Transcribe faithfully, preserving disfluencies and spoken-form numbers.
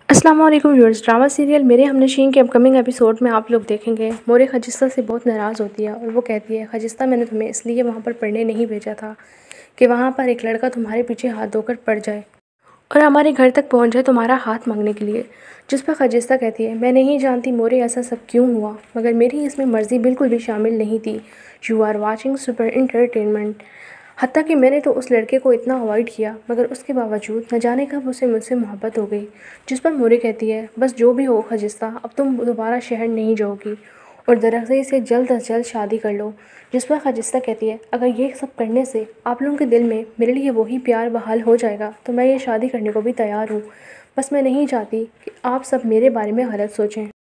अस्सलाम वालेकुम viewers. Drama serial मेरे हमनशीन के अपकमिंग एपिसोड में आप लोग देखेंगे मोरे खजिस्ता से बहुत नाराज़ होती है और वो कहती है, खजिस्ता मैंने तुम्हें इसलिए वहाँ पर पढ़ने नहीं भेजा था कि वहाँ पर एक लड़का तुम्हारे पीछे हाथ धोकर पड़ जाए और हमारे घर तक पहुँच जाए तुम्हारा हाथ मांगने के लिए। जिस पर खजिस्ता कहती है, मैं नहीं जानती मोरे ऐसा सब क्यों हुआ, मगर मेरी इसमें मर्ज़ी बिल्कुल भी शामिल नहीं थी। You are watching super entertainment. हत्ता कि मैंने तो उस लड़के को इतना अवॉइड किया, मगर उसके बावजूद न जाने कब उसे मुझसे मोहब्बत हो गई। जिस पर मोरे कहती है, बस जो भी हो खजिस्ता, अब तुम दोबारा शहर नहीं जाओगी और दरअसल से जल्द अज जल्द शादी कर लो। जिस पर खजिस्ता कहती है, अगर ये सब करने से आप लोगों के दिल में मेरे लिए वही प्यार बहाल हो जाएगा तो मैं ये शादी करने को भी तैयार हूँ। बस मैं नहीं चाहती कि आप सब मेरे बारे में गलत सोचें।